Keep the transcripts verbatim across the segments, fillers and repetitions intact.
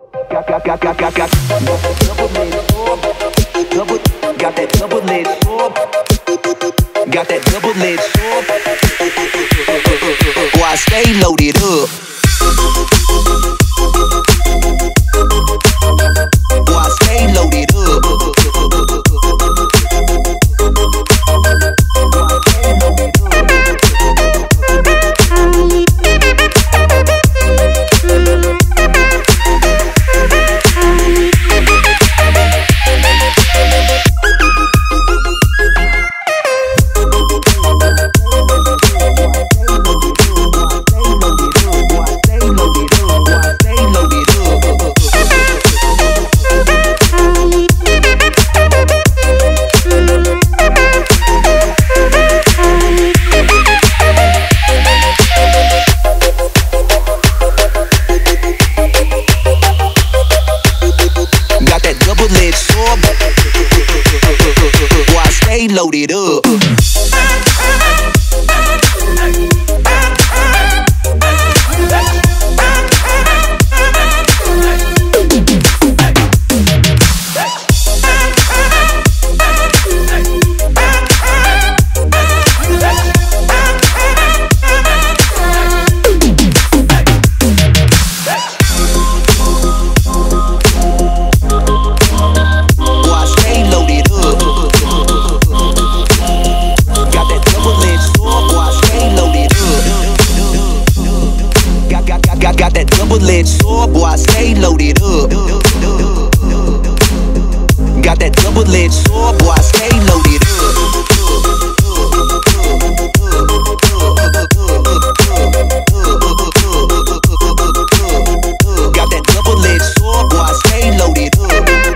Got got got got got got double lid sword. Double got that double lid sword. Got that double lid sword. Boy, I stay loaded up. Boy, I stay loaded up. Loaded up. Got that double lid sword, boy, I stay loaded up. Got that double lid sword, boy, I stay loaded up. Got that double lid sword, boy, I stay loaded up.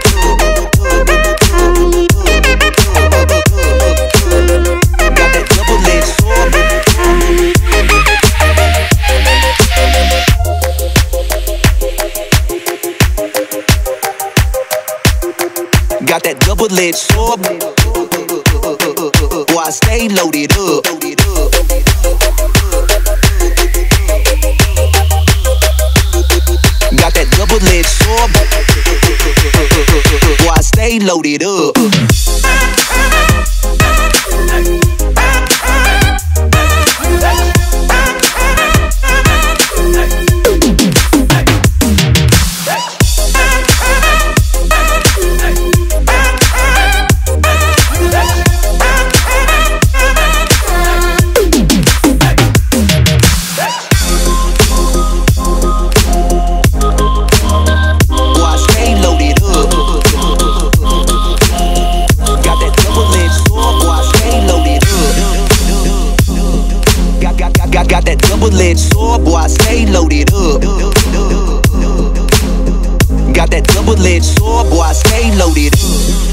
Got that double lid sword. Got that double lid sword. Boy, I stay loaded up. Got that double lid sword. Boy, I stay loaded up. Got that double lid sword, boy, I stay loaded up. Got that double lid sword, boy, I stay loaded up.